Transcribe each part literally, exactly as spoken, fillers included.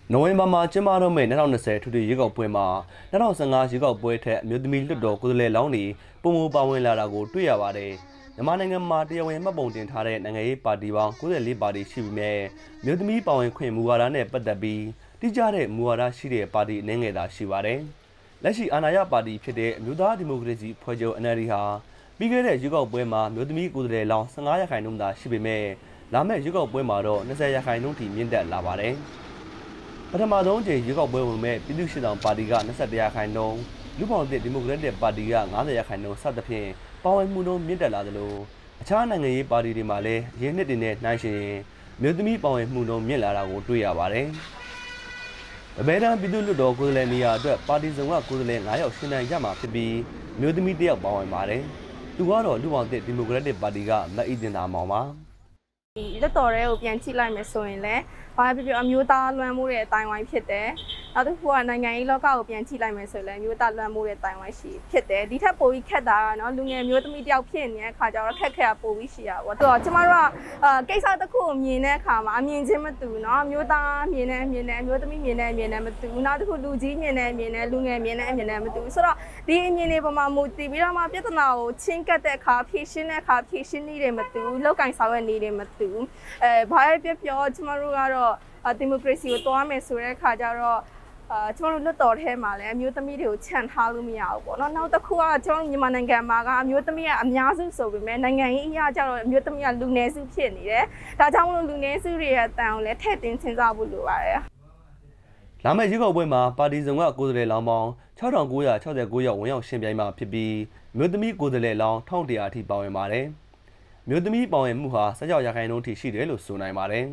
နိုဝင်ဘာမှာကျင်းပတော့မယ့်၂၀၂၀ထူးထူးရွေးကောက်ပွဲမှာ၂၀၁၅ရွေးကောက်ပွဲထက်အမျိုးသမီးလွှတ်တော်ကိုယ်စားလှယ်လောင်းတွေပုံမပါဝင်လာတာကိုတွေ့ရပါတယ်။မြန်မာနိုင်ငံမှာတရားဝင်မှတ်ပုံတင်ထားတဲ့နိုင်ငံရေးပါတီပေါင်း၉၄ပါတီရှိပြီးမြဲမြို့သမီးပါဝင်ခွင့်မူဝါဒနဲ့ပတ်သက်ပြီးတိကျတဲ့မူဝါဒရှိတဲ့ပါတီအနေငယ်သာရှိပါတယ်။လက်ရှိအာဏာရပါတီဖြစ်တဲ့အမျိုးသားဒီမိုကရေစီဖွဲ့ချုပ် N L D ဟာပြီးခဲ့တဲ့ရွေးကောက်ပွဲမှာမြို့သမီးကိုယ်စားလှယ်လောင်း၁၅ရာခိုင်နှုန်းသာရှိပေမဲ့လာမယ့်ရွေးကောက်ပွဲမှာတော့၂၀ရာခိုင်နှုန်းထိမြင့်တက်လာပါတယ်။ပထမဆုံးအကြိမ်ရွေးကောက်ပွဲဝင်မဲ့ပြည်သူ့ရှေ့ဆောင်ပါတီက၂၁ရာခိုင်နှုန်းလူ့ဘောင်သစ်ဒီမိုကရက်တစ်ပါတီက၅၀ရာခိုင်နှုန်းစသဖြင့်ပါဝင်မှုနှုန်းမြင့်တက်လာသလိုအခြားနိုင်ငံရေးပါတီတွေမှာလည်းရင်းနှစ်တွေနဲ့နှိုင်းယှဉ်ရင်မြို့သမီးပါဝင်မှုနှုန်းမြင့်လာတာကိုတွေ့ရပါတယ်။ဗမဲတန်းပြည်သူ့လွှတ်တော်ကိုယ်စားလှယ်နေရာအတွက်ပါတီစုံကကိုယ်စားလှယ်၅ယောက်ရှင်တန်းရမှာဖြစ်ပြီးမြို့သမီးတစ်ယောက်ပါဝင်ပါတယ်။သူကတော့လူ့ဘောင်သစ်ဒီမိုကရက်တစ်ပါတီကမအီတင်တာမောင်ပါ။ဒီလက်တော်တွေကိုပြန်ကြည့်လိုက်မယ်ဆိုရင်လည်းဘာဖြစ်ဖြစ်အမျိုးသားလွှမ်းမိုးတဲ့အတိုင်းဝိုင်းဖြစ်တယ်။နောက်တစ်ခုကနိုင်ငံရေးလောကကိုပြန်ကြည့်လိုက်မယ်ဆိုရင်လည်းမျိုးသားလွှမ်းမိုးတဲ့အတိုင်းဝိုင်းရှိဖြစ်တယ်။ဒီထက်ပိုပြီးခက်တာကနော်လူငယ်မျိုးသမီးတယောက်ဖြစ်နေတဲ့အခါကျတော့ခက်ခက်ပိုပြီးရှိရပါတော့။သူကကျမတို့ကအာကိစ္စတစ်ခုကိုမြင်တဲ့အခါမှာအမြင်ချင်းမတူနော်။မျိုးသားမြင်တဲ့အမြင်နဲ့မျိုးသမီးမြင်တဲ့အမြင်နဲ့မတူဘူး။နောက်တစ်ခုလူကြီးမြင်တဲ့အမြင်နဲ့လူငယ်မြင်တဲ့အမြင်နဲ့မတူဘူး။ဆိုတော့ဒီအမြင်တွေပေါ်မှာမူတည်ပြီးတော့မှပြဿနာကိုချင်းကပ်တဲ့အခါဖြေရှင်းတဲ့အခါဖြေရှင်းနည်းတွေမတူဘူး။လောက်ကင်ဆောင်ရွက်နည်းတွေမတူဘူး။အဲဘာပဲပြောပြောကျမတို့ကတော့ဒီမိုကရေစီကိုတွားမယ်ဆိုတဲ့အခါကျတော့အာကျွန်တော်တို့လွတ်တော်ထဲမှာလည်းအမျိုးသမီးတွေကိုခြံထားလို့မရဘူးပေါ့နော်နောက်တစ်ခုကကျွန်တော်မြန်မာနိုင်ငံမှာကအမျိုးသမီးကအများစုဆိုပေမဲ့နိုင်ငံရေးအရာကျတော့အမျိုးသမီးကလူနည်းစုဖြစ်နေတယ်ဒါကြောင့်မလို့လူနည်းစုတွေရဲ့အတန်ကိုလည်းထည့်သွင်းစဉ်းစားဖို့လိုပါတယ်လာမယ့်ရွေးကောက်ပွဲမှာပါတီစုံကကိုယ်စားလှယ်လောင်းပေါင်း၆ထောင်၉ရာ၆၉ယောက်ဝင်ရောက်ရှင်ပြိုင်မှာဖြစ်ပြီးမြို့သမီးကိုယ်စားလှယ်လောင်း၁၁၀၀အထိပါဝင်ပါတယ်မြို့သမီးပါဝင်မှုဟာ၁၆ရာခိုင်နှုန်းထိရှိတယ်လို့ဆိုနိုင်ပါတယ်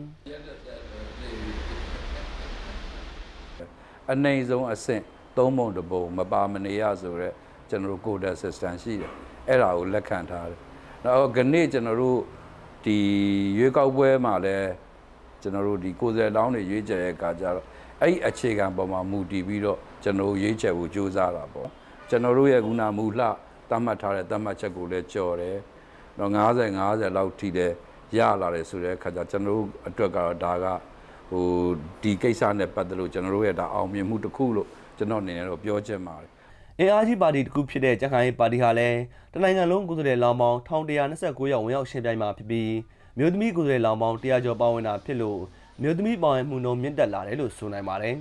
အနေဆုံးအဆင့်သုံးပုံတစ်ပုံမပါမနေရဆိုတော့ကျွန်တော်တို့ quota system ရှိတယ်အဲ့ဒါကိုလက်ခံထားတယ်နောက်ခဏကျွန်တော်တို့ဒီရွေးကောက်ပွဲမှာလည်းကျွန်တော်တို့ဒီကိုယ်စားလောင်းတွေရွေးချယ်တဲ့အခါကျတော့အဲ့ဒီအခြေခံပေါ်မှာမူတည်ပြီးတော့ကျွန်တော်ရွေးချယ်ဖို့ကြိုးစားတာပေါ့ကျွန်တော်တို့ရဲ့ခုနမူလှသတ်မှတ်ထားတဲ့သတ်မှတ်ချက်ကိုလည်းကြော်တယ်တော့၅၀ ၅၀လောက်ထိတယ်ရလာတယ်ဆိုတဲ့အခါကျကျွန်တော်တို့အတွက်ကတော့ဒါကဟိုဒီကိစ္စနဲ့ပတ်သက်လို့ကျွန်တော်တို့ရဲ့ဒါအောင်မြင်မှုတစ်ခုလို့ကျွန်တော်အနေနဲ့တော့ပြောချင်ပါတယ်။အင်အားကြီးပါတီတစ်ခုဖြစ်တဲ့ကြံခိုင်ပါတီဟာလည်းတနိုင်ငံလုံးကိုယ်စားလှယ်လောင်းပေါင်း၁၁၂၉ယောက်ဝင်ရောက်ရှင်ပြိုင်မှာဖြစ်ပြီးမြို့သမီးကိုယ်စားလှယ်လောင်းပေါင်း၁၀၀ကျော်ပါဝင်တာဖြစ်လို့မြို့သမီးပါဝင်မှုနှုန်းမြင့်တက်လာတယ်လို့ဆိုနိုင်ပါတယ်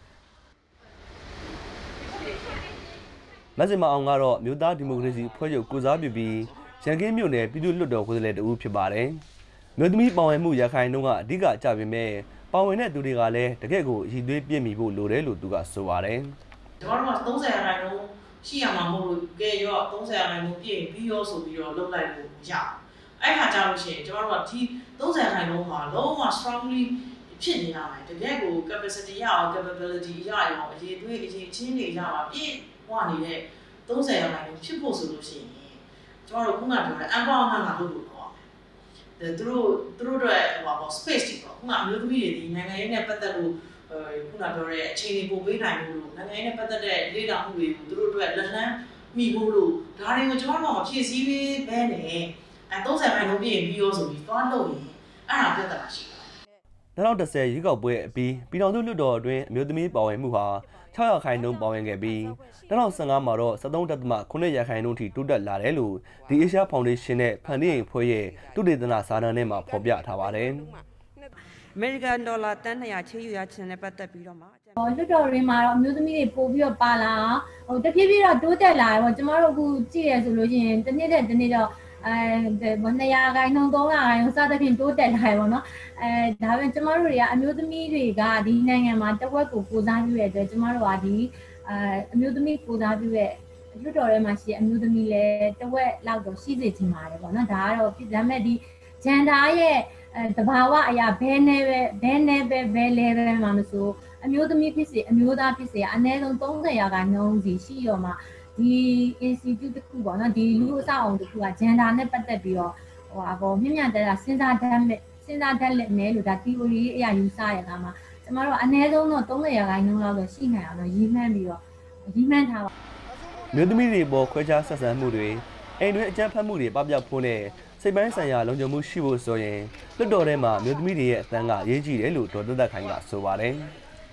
။မဇ္ဈိမအောင်ကတော့မြို့သားဒီမိုကရေစီဖွဲ့ချုပ်ကိုစားပြုပြီးရန်ကင်းမြို့နယ်ပြည်သူ့လွှတ်တော်ကိုယ်စားလှယ်တဦးဖြစ်ပါတယ်။မြို့သမီးပါဝင်မှုရခိုင်နှုန်းကအဓိကကျပေမဲ့ပါဝင်တဲ့သူတွေကလည်းတကယ့်ကိုရည်သွေးပြည့်မီဖို့လိုတယ်လို့သူကဆိုပါတယ်။ကျွန်တော်တို့က၃၀ရာခိုင်နှုန်းရှိရမှာမဟုတ်လို့ကဲရော၃၀ရာခိုင်နှုန်းပြည့်ပြီးရောဆိုပြီးတော့လုပ်လိုက်လို့မရဘူး။အဲ့ခါကျလို့ရှိရင်ကျွန်တော်တို့ကဒီ၃၀ရာခိုင်နှုန်းမှာလုံးဝ strongly ဖြစ်နေရမယ်။တကယ့်ကို capacity ရအောင် capability ရအောင်အရေးသွေးအရေးချင်းတွေရအောင်ပြည့်ဝနေတဲ့၃၀ရာခိုင်နှုန်းဖြစ်ဖို့ဆိုလို့ရှိရင်ကျွန်တော်တို့ခုနကပြောတဲ့ empowerment ကလုပ်လို့တော့သူတို့သူတို့တွေဟိုပေါ့ space တွေပေါ့ခုနအမျိုးသမီးတွေဒီနိုင်ငံရေးနဲ့ပတ်သက်လို့ခုနပြောတဲ့အခြေအနေပို့ပေးနိုင်လို့နိုင်ငံရေးနဲ့ပတ်သက်တဲ့လေ့လာမှုတွေကိုသူတို့အတွက်လက်လန်းမိဖို့လို့ဒါတွေကိုကျွန်တော်တို့ကဖြည့်ဆည်းပေးဘဲနဲ့အဲ၃၀ရာခိုင်နှုန်းပြည့်ပြီးရောဆိုပြီးသွားလို့ရင်အဲ့ဒါပြဿနာရှိတယ်၂၀၁၀ရွေးကောက်ပွဲအပြီးပြည်ထောင်စုလွှတ်တော်အတွင်းအမျိုးသမီးပါဝင်မှုဟာ၆ရာခိုင်နှုန်းပါဝင်ခဲ့ပြီး၂၀၁၅မှာတော့၁၃ဒသမ၇ရာခိုင်နှုန်းထိတိုးတက်လာတယ်လို့ဒီအေရှားဖောင်ဒေးရှင်းနဲ့ဖန်တီးရင်ဖွဲ့ရဲ့သုတေသနစာတမ်းထဲမှာဖော်ပြထားပါတယ်။အမေရိကန်ဒေါ်လာတန်း၂ရာချေယူရခြင်းနဲ့ပတ်သက်ပြီးတော့မှဟိုလွှတ်တော်ရင်းမှာတော့အမျိုးသမီးတွေပို့ပြီးတော့ပါလာဟိုတဖြည်းဖြည်းတော့တိုးတက်လာတယ်ပေါ့ကျမတို့အခုကြည့်ရဆိုလို့ရှိရင်တစ်နေ့တည်းတစ်နေ့တော့အဲ၂ရာခိုင်နှုန်း၃ရာခိုင်နှုန်းစသဖြင့်တိုးတက်လာတယ်ပေါ့နော်အဲဒါပေမဲ့ကျမတို့တွေကအမျိုးသမီးတွေကဒီနိုင်ငံမှာတဝက်ကိုကိုစားပြုရတဲ့အတွက်ကျမတို့ကဒီအဲအမျိုးသမီးကိုစားပြုတဲ့လွှတ်တော်ထဲမှာရှိတဲ့အမျိုးသမီးလည်းတဝက်လောက်တော့ရှိစေချင်ပါတယ်ပေါ့နော်ဒါကတော့ဒါပေမဲ့ဒီဂျန်ဒါရဲ့တဘာဝအရာဘဲနဲ့ပဲဘဲနဲ့ပဲဘဲလဲပဲမှာမဆိုအမျိုးသမီးဖြစ်စေအမျိုးသားဖြစ်စေအနည်းဆုံး၃၀ရာခိုင်နှုန်းစီရှိရောမှာဒီ institute တစ်ခုပေါ့နော်ဒီလူအဆောက်အုံတစ်ခုကဂျန်ဒါနဲ့ပတ်သက်ပြီးတော့ဟိုဟာပေါ့မြင့်မြတ်တဲ့စဉ်းစားတတ်မဲ့စဉ်းစားတတ်လက်မယ်လို့ဒါ theory အရာယူဆရတာမှာကျမတို့အနည်းဆုံးတော့၃၀ရာခိုင်နှုန်းလောက်တော့ရှိနိုင်အောင်တော့ရည်မှန်းပြီးတော့ရည်မှန်းထားပါမြို့သမီးတွေပေါ်ခွဲခြားဆက်ဆံမှုတွေအိမ်တွင်းအကြမ်းဖက်မှုတွေပပျောက်ဖို့နဲ့စိတ်ပိုင်းဆိုင်ရာလုံခြုံမှုရှိဖို့ဆိုရင်လွှတ်တော်ထဲမှာမြို့သမီးတွေရဲ့အသံကရေးကြည့်တယ်လို့ဒေါ်သက်သက်ခိုင်ကဆိုပါတယ်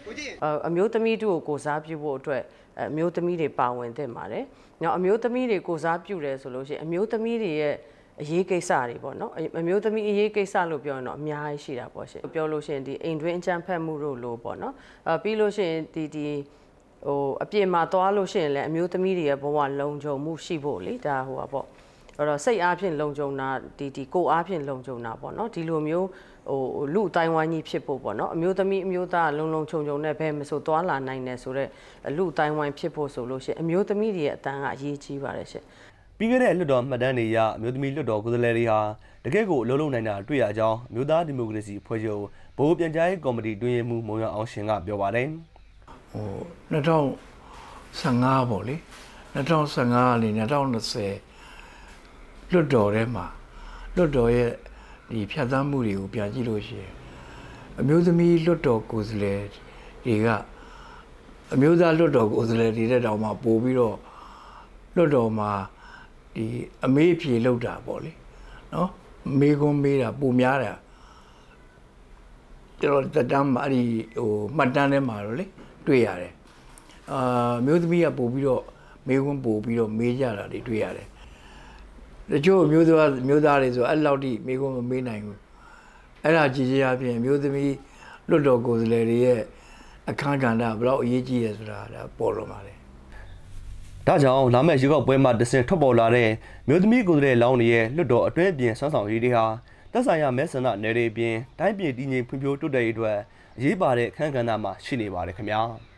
အမျိုးသမီးတို့ကိုစားပြုဖို့အတွက်အမျိုးသမီးတွေပါဝင်သင့်ပါတယ်။နောက်အမျိုးသမီးတွေကိုစားပြုတယ်ဆိုလို့ရှိရင်အမျိုးသမီးတွေရဲ့အရေးကိစ္စတွေပေါ့နော်အမျိုးသမီးအရေးကိစ္စလို့ပြောရင်တော့အများကြီးရှိတာပေါ့ရှင်ပြောလို့ရှိရင်ဒီအိမ်တွင်းအကြမ်းဖက်မှုတို့လို့ပေါ့နော်အဲပြီးလို့ရှိရင်ဒီဒီဟိုအပြစ်မှာသွားလို့ရှိရင်လည်းအမျိုးသမီးတွေရဲ့ဘဝလုံခြုံမှုရှိဖို့လေဒါဟိုပါပေါ့အဲ့တော့စိတ်အားဖြင့်လုံခြုံတာဒီဒီကိုယ်အားဖြင့်လုံခြုံတာပေါ့နော်ဒီလိုမျိုးဟိုလူအတိုင်းဝိုင်းကြီးဖြစ်ဖို့ပေါ့နော်အမျိုးသမီးအမျိုးသားလုံလုံခြုံခြုံနဲ့ဘယ်မဆိုသွားလာနိုင်တယ်ဆိုတော့လူအတိုင်းဝိုင်းဖြစ်ဖို့ဆိုလို့ရှိရင်အမျိုးသမီးတွေရဲ့အတန်းကအရေးကြီးပါတယ်ရှင်ပြီးခဲ့တဲ့လွှတ်တော်မှတ်တမ်းတွေအရအမျိုးသမီးလွှတ်တော်ကိုယ်စားလှယ်တွေဟာတကယ့်ကိုအလုံးလုံးနိုင်တာတွေ့ရကြောင်းမြို့သားဒီမိုကရေစီဖွဲ့ချုပ်ဗဟိုပြန်ကြားရေးကော်မတီတွင်မှုမုံရအောင်ရှင်ကပြောပါတယ်ဟို၂၀၁၅ပေါ့လေ၂၀၁၅ကနေ၂၀၂၀လွှတ်တော်ထဲမှာလွှတ်တော်ရဲ့ဒီဖြတ်သန်းမှုတွေကိုပြန်ကြည့်လို့ရှိရင်အမျိုးသမီးလွှတ်တော်ကိုယ်စားလှယ်တွေကအမျိုးသားလွှတ်တော်ကိုယ်စားလှယ်တွေတဲ့တောင်မှပို့ပြီးတော့လွှတ်တော်မှာဒီအမေးအဖြေလောက်တာပေါ့လေနော်မေးခွန်းမေးတာပုံများတာကျွန်တော်တက်တမ်းမှာအဲ့ဒီဟိုမှတ်တမ်းထဲမှာတော့လေတွေ့ရတယ်အာမျိုးသမီးကပို့ပြီးတော့မေးခွန်းပို့ပြီးတော့မေးကြတာတွေတွေ့ရတယ်တချို့မျိုးသားမျိုးသားတွေဆိုအဲ့လောက်ထိမေးခွန်းမမေးနိုင်ဘူးအဲ့ဒါကြည်ကြအပြင်မျိုးသမီးလွတ်တော်ကိုယ်စားလှယ်တွေရဲ့အခမ်းကဏ္ဍဘယ်လောက်အရေးကြီးရဆိုတာဒါပေါ်လွန်ပါတယ်ဒါကြောင့်လာမယ့်ရွေးကောက်ပွဲမှာတဆင့်ထွက်ပေါ်လာတဲ့မြို့သမီးကိုယ်စားလှယ်လောင်းတွေရဲ့လွှတ်တော်အတွင်းအပြင်ဆွမ်းဆောင်ရည်တွေဟာသက်ဆိုင်ရာမဲဆန္ဒနယ်တွေအပြင်တိုင်းပြည်တည်ငြိမ်ဖွံ့ဖြိုးတိုးတက်ရေးအတွက်အရေးပါတဲ့အခမ်းကဏ္ဍမှာရှိနေပါတယ်ခင်ဗျာ